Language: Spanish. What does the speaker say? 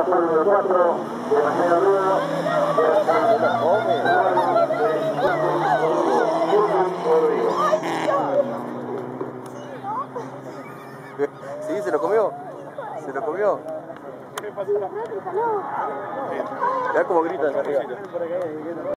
por el 4, demasiado ruido. Sí, se lo comió. Se lo comió. Mirá cómo gritan arriba.